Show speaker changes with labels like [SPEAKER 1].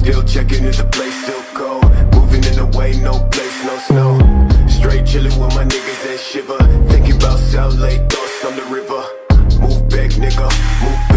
[SPEAKER 1] Still checking if the place still cold. Moving in the way, no place, no snow. Straight chilling with my niggas that shiver. Thinking about South Lake, thoughts on the river. Move back, nigga, move